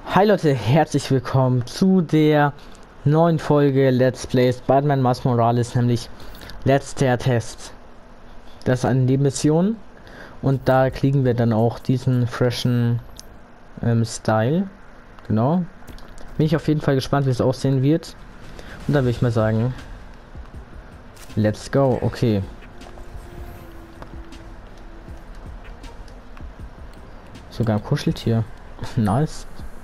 Hi Leute, herzlich willkommen zu der neuen Folge Let's Play Spider-Man Miles Morales, nämlich letzter Test. Das ist eine Nebenmission und da kriegen wir dann auch diesen freshen Style. Genau. Bin ich auf jeden Fall gespannt, wie es aussehen wird. Und dann würde ich mal sagen, let's go. Okay. Sogar ein Kuscheltier. Nice.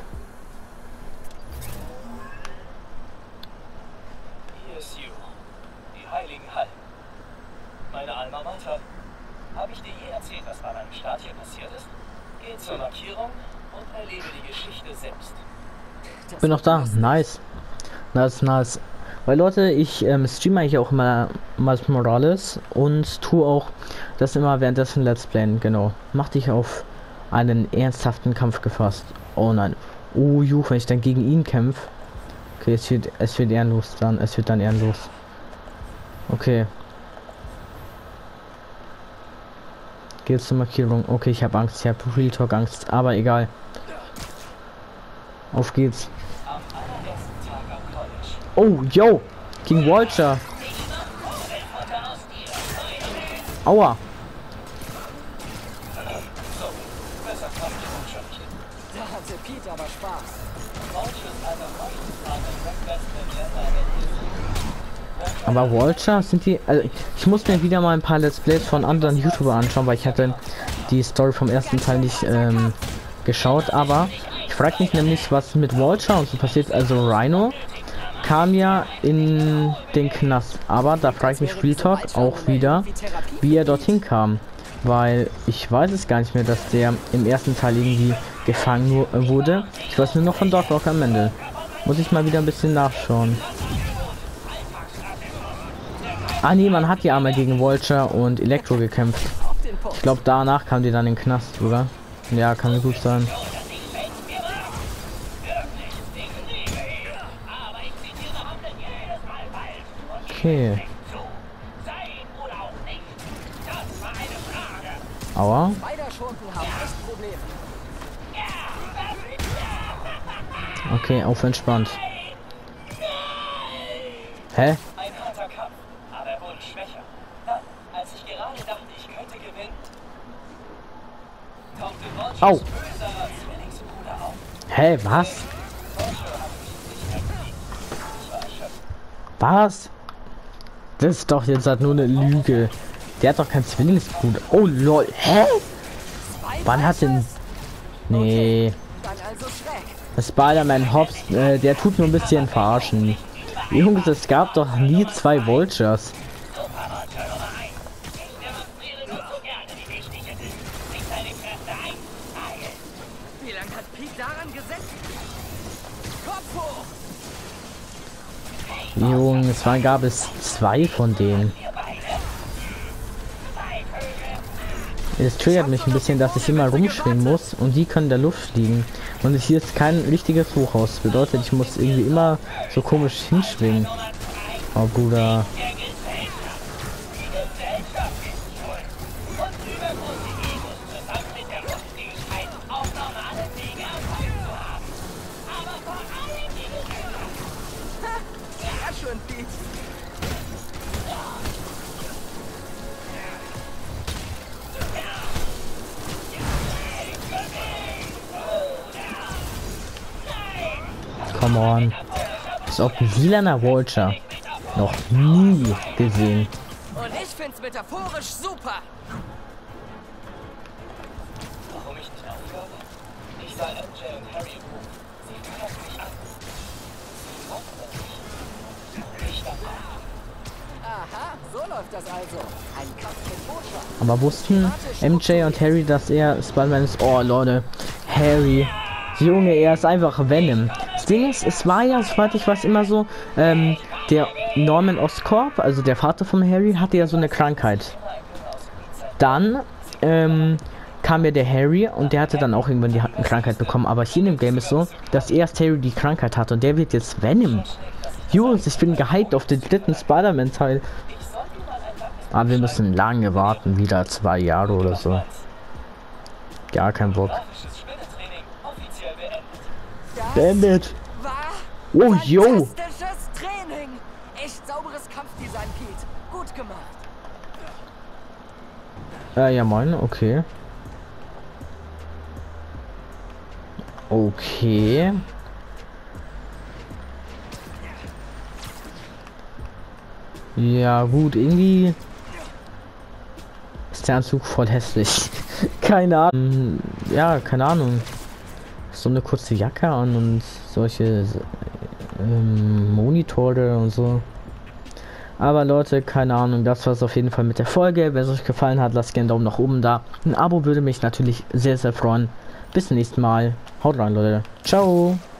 Meine Alma Mater. Habe ich dir je erzählt, was bei meinem Start hier passiert ist? Geh zur Markierung und erlebe die Geschichte selbst. Bin noch da. Nice. Nice. Weil Leute, ich streame eigentlich auch immer Miles Morales und tue auch das immer währenddessen Let's Playen. Genau. Mach dich auf einen ernsthaften Kampf gefasst. Oh nein. Oh juh, wenn ich dann gegen ihn kämpfe. Okay, es wird ehrenlos dann. Es wird dann ehrenlos. Okay. Geht zur Markierung. Okay, ich habe Angst. Ich habe Real Talk Angst. Aber egal. Auf geht's. Oh, yo! King Vulture. Aua. Da hatte Pete aber Spaß. Aber Vulture sind die. Also ich muss mir wieder mal ein paar Let's Plays von anderen YouTuber anschauen, weil ich hatte die Story vom ersten Teil nicht geschaut. Aber ich frage mich nämlich, was mit Vulture und so passiert. Also Rhino kam ja in den Knast, aber da frage ich mich Real Talk auch wieder, wie er dorthin kam, weil ich weiß es gar nicht mehr, dass der im ersten Teil irgendwie gefangen wurde. Ich weiß nur noch von Doc Ock am Ende. Muss ich mal wieder ein bisschen nachschauen. Ah nee, man hat ja einmal gegen Vulture und Elektro gekämpft. Ich glaube danach kam die dann in den Knast, oder? Ja, kann gut sein. Okay. Aua. Okay, auf entspannt. Hä? Ein harter Kampf, aber er wurde schwächer. Dann, als ich gerade dachte, ich könnte gewinnen, tauchte Vultures Au. böser Zwillingsbruder auf. Hä, was? Was? Das ist doch jetzt halt nur eine Lüge. Der hat doch kein Zwillingsbruder. Oh lol. Hä? Wann hat denn... Nee. Spider-Man Hobbs, der tut nur ein bisschen verarschen. Jungs, es gab doch nie zwei Vultures. Wie lange hat Pete daran gesessen? Kopf hoch! Jungs, wann gab es zwei von denen? Es triggert mich ein bisschen, dass ich immer rumschwingen muss und die können in der Luft fliegen. Und hier ist kein richtiges Hochhaus. Bedeutet, ich muss irgendwie immer so komisch hinschwingen. Oh Bruder. Come on. Ist auch ein lilaner Vulture. Noch nie gesehen. Und ich find's metaphorisch super. Warum ich nicht aufhöre? Ich sah MJ und Harry im Hof. Sie feuerten mich an. Sie wollten mich. Ich war da. Aha, so läuft das also. Ein Kampf mit Botschaft. Aber wussten MJ und Harry, dass er Spider-Man ist? Oh Leute. Harry. Junge, er ist einfach Venom. Das Ding ist, es war ja, soweit ich weiß, immer so, der Norman Oscorp, also der Vater von Harry, hatte ja so eine Krankheit. Dann kam ja der Harry und der hatte dann auch irgendwann die Krankheit bekommen. Aber hier in dem Game ist so, dass erst Harry die Krankheit hat und der wird jetzt Venom. Jungs, ich bin gehypt auf den dritten Spider-Man-Teil. Aber wir müssen lange warten, wieder 2 Jahre oder so. Gar kein Bock. Der Beendet. War Oh, yo. fantastisches Training. Echt sauberes Kampfdesign, Pete. Gut gemacht. Ja, moin, okay. Okay. Ja, gut, irgendwie ist der Anzug voll hässlich. Keine Ahnung. Ja, keine Ahnung. So eine kurze Jacke an und solche Monitore und so. Aber Leute, keine Ahnung, das war es auf jeden Fall mit der Folge. Wenn es euch gefallen hat, lasst gerne einen Daumen nach oben da. Ein Abo würde mich natürlich sehr, sehr freuen. Bis zum nächsten Mal. Haut rein, Leute. Ciao.